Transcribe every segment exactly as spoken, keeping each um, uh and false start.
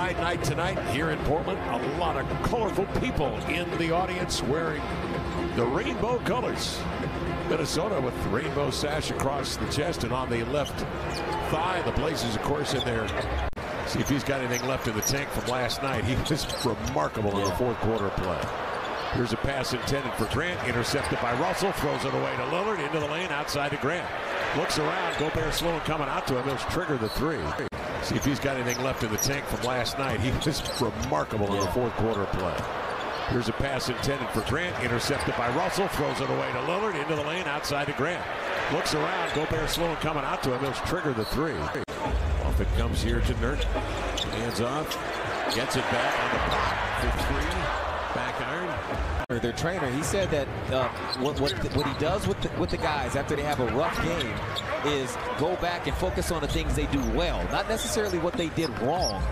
Pride night tonight here in Portland. A lot of colorful people in the audience wearing the rainbow colors. Minnesota with the rainbow sash across the chest and on the left thigh. The Blazers, of course, in there. See if he's got anything left in the tank from last night. He was remarkable in the fourth quarter of play. Here's a pass intended for Grant, intercepted by Russell, throws it away to Lillard, into the lane, outside to Grant. Looks around, Gobert slow and coming out to him. He'll trigger the three. See if he's got anything left in the tank from last night. He was remarkable in the fourth quarter of play. Here's a pass intended for Grant, intercepted by Russell, throws it away to Lillard, into the lane, outside to Grant. Looks around, Gobert slow and coming out to him. He'll trigger the three. Off it comes here to Nurk. Hands off, gets it back on the block for three. Back iron. Their trainer, he said that uh, what, what what he does with the, with the guys after they have a rough game is go back and focus on the things they do well, not necessarily what they did wrong.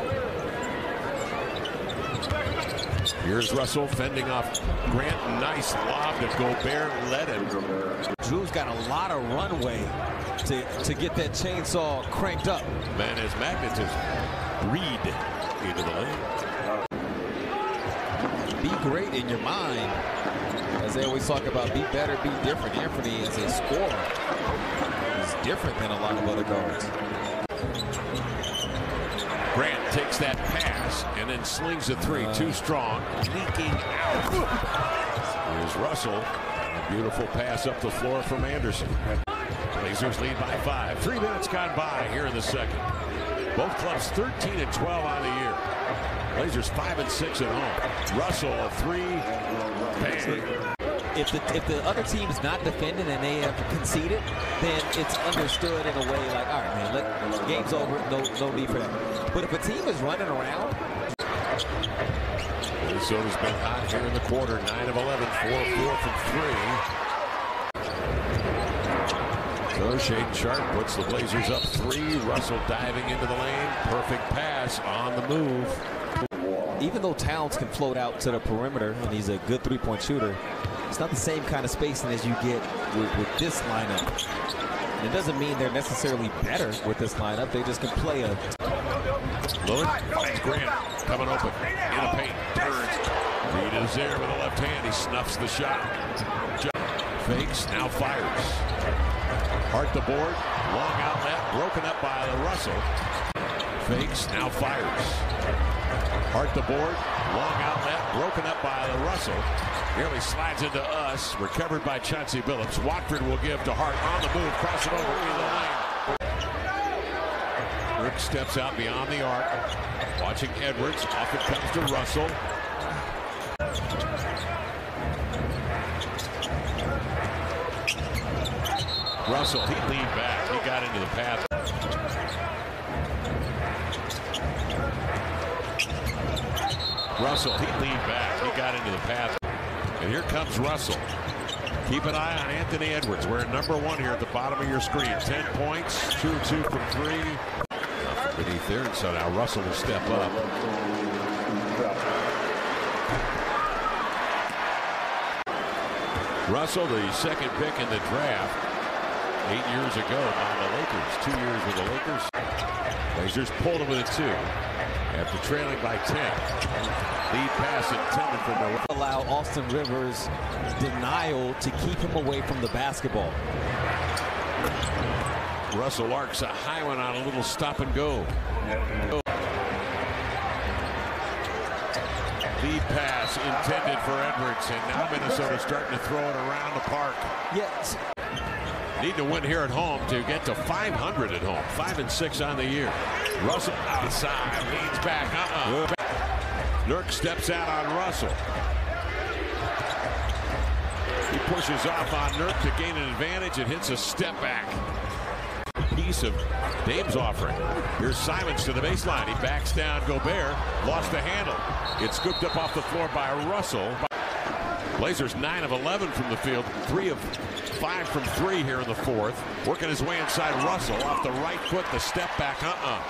Here's Russell fending off Grant. Nice lob to Gobert. Let him. Drew's got a lot of runway to, to get that chainsaw cranked up. Man has magnetism. Reed into the lane. Be great in your mind. As they always talk about, be better, be different. Anthony as a scorer is different than a lot of other guards. Grant takes that pass and then slings a three. Uh, Too strong. Leaking out. Here's Russell. A beautiful pass up the floor from Anderson. Blazers lead by five. Three minutes gone by here in the second. Both clubs thirteen and twelve on the year. Blazers five and six at home. Russell a three. Bang. If the if the other team is not defending and they have conceded, then it's understood in a way like, all right, man, let, game's over. No, no need for that. But if a team is running around, Minnesota's been hot here in the quarter. Nine of eleven, four four from three. So Shaedon Sharpe puts the Blazers up three. Russell diving into the lane. Perfect pass on the move. Even though Towns can float out to the perimeter and he's a good three-point shooter, it's not the same kind of spacing as you get with, with this lineup. And it doesn't mean they're necessarily better with this lineup. They just can play a... Lillard finds Grant coming open in a paint. Turns. Reed is there with a left hand. He snuffs the shot. Fakes, now fires. Hart the board. Long outlet. Broken up by Russell. Fakes, now fires. Hart the board. Long outlet. Broken up by Russell. Nearly slides into us. Recovered by Chauncey Billups. Watford will give to Hart on the move. Cross it over into the lane. Rick steps out beyond the arc. Watching Edwards. Off it comes to Russell. Russell, he leaned back. He got into the path. Russell, he leaned back. He got into the path. And here comes Russell. Keep an eye on Anthony Edwards. We're number one here at the bottom of your screen. Ten points, two two from three. Beneath there, and so now Russell will step up. Russell, the second pick in the draft. Eight years ago by the Lakers. Two years with the Lakers. Blazers pulled him with a two. After trailing by ten. Lead pass intended for Milwaukee. Allow Austin Rivers denial to keep him away from the basketball. Russell arcs a high one on a little stop and go. Lead pass intended for Edwards, and now Minnesota starting to throw it around the park. Yes. Need to win here at home to get to five hundred at home. Five and six on the year. Russell outside, leans back. Uh-uh. Nurk steps out on Russell. He pushes off on Nurk to gain an advantage and hits a step back. Piece of Dame's offering. Here's Simons to the baseline. He backs down Gobert. Lost the handle. It's scooped up off the floor by Russell. Blazers nine of eleven from the field. Three of five from three here in the fourth. Working his way inside Russell. Off the right foot, the step back. Uh-uh.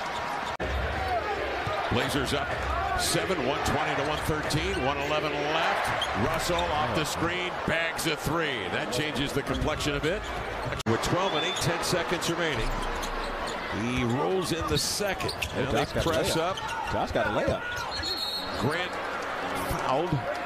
Blazers up seven, one twenty to one thirteen. one eleven left. Russell off the screen. Bags a three. That changes the complexion a bit. With twelve and eight, ten seconds remaining. He rolls in the second. And they press up. Josh got a layup. Grant fouled.